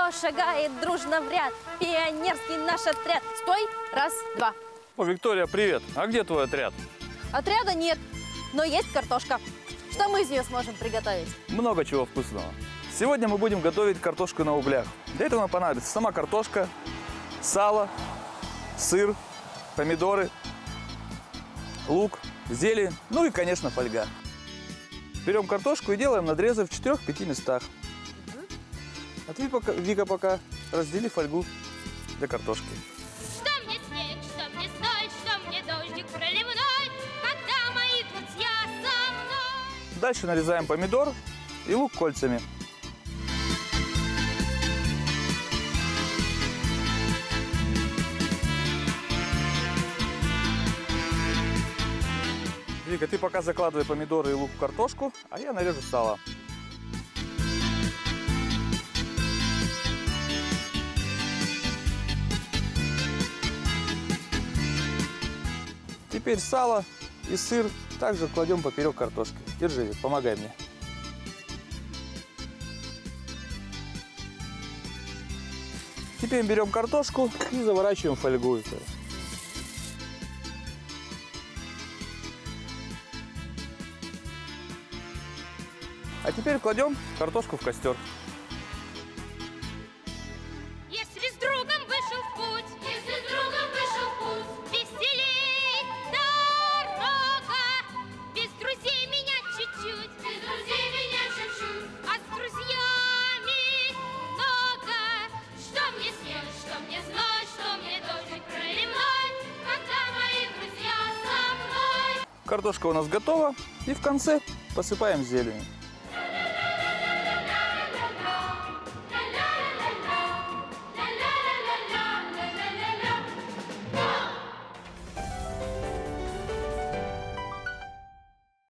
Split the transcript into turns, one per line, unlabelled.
кто шагает дружно в ряд? Пионерский наш отряд. Стой, раз, два.
О, Виктория, привет. А где твой отряд?
Отряда нет, но есть картошка. Что мы из нее сможем приготовить?
Много чего вкусного. Сегодня мы будем готовить картошку на углях. Для этого нам понадобится сама картошка, сало, сыр, помидоры, лук, зелень, ну и, конечно, фольга. Берем картошку и делаем надрезы в 4-5 местах. А ты, Вика, пока раздели фольгу для картошки.
Что мне снег, что мне зной, что мне дождик проливной, когда мои друзья со мной.
Дальше нарезаем помидор и лук кольцами. Вика, ты пока закладывай помидоры и лук в картошку, а я нарежу сало. Теперь сало и сыр также кладем поперек картошки. Держи, Вик, помогай мне. Теперь берем картошку и заворачиваем в фольгу. А теперь кладем картошку в костер.
Если с другом вышел в путь, веселей дорога. Без друзей меня чуть-чуть, а с друзьями много. Что мне снег, что мне зной, что мне дождик проливной, когда мои друзья со мной.
Картошка у нас готова. И в конце посыпаем зеленью.